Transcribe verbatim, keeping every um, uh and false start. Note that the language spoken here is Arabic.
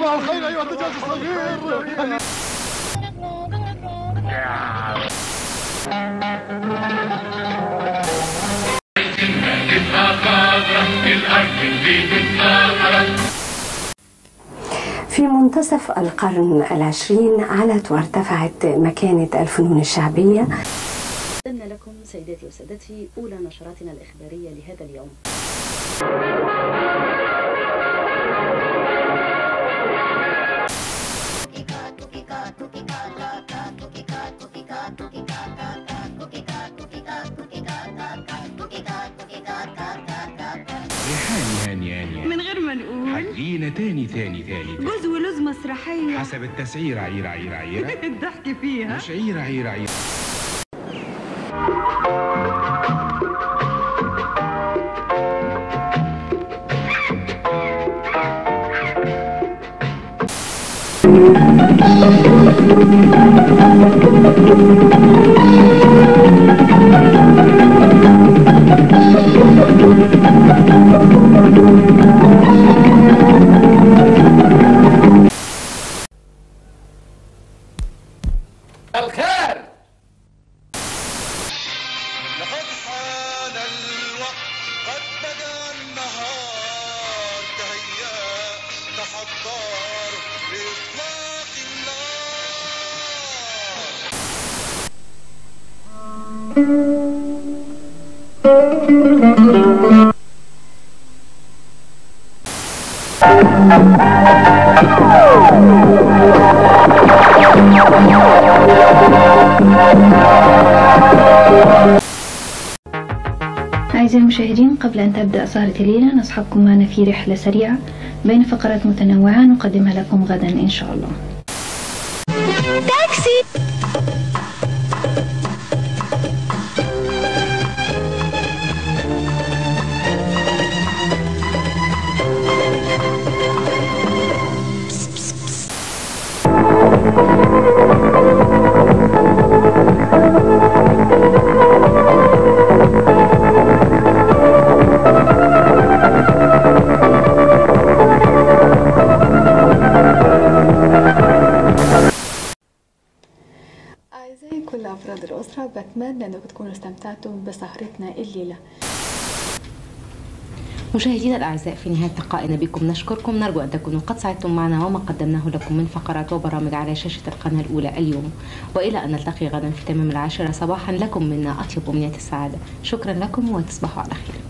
صباح الخير أيها الدجاج الصغير. في منتصف القرن العشرين علت وارتفعت مكانة الفنون الشعبية. قدمنا لكم سيداتي وسادتي أولى نشراتنا الإخبارية لهذا اليوم. ريحاني هاني هاني من غير ما نقول حقينا تاني تاني تاني جوز ولوز مسرحية حسب التسعير. عير عير عير الضحك فيها مش عير عير عير. الخير. لقد حان الوقت، قد بدا النهار، تهيأ تحضر لإطلاق النار. أعزائي المشاهدين، قبل أن تبدأ سهرة الليلة نصحبكم معنا في رحلة سريعة بين فقرات متنوعة نقدمها لكم غدا إن شاء الله. تاكسي. أعزائي كل أفراد الأسرة، بتمنى أنكم تكونوا استمتعتم بسهرتنا الليلة. مشاهدينا الأعزاء، في نهاية لقائنا بكم نشكركم، نرجو أن تكونوا قد سعدتم معنا وما قدمناه لكم من فقرات وبرامج على شاشة القناة الأولى اليوم، وإلى أن نلتقي غدا في تمام العاشرة صباحا، لكم منا أطيب أمنيات السعادة. شكرا لكم وتصبحوا على خير.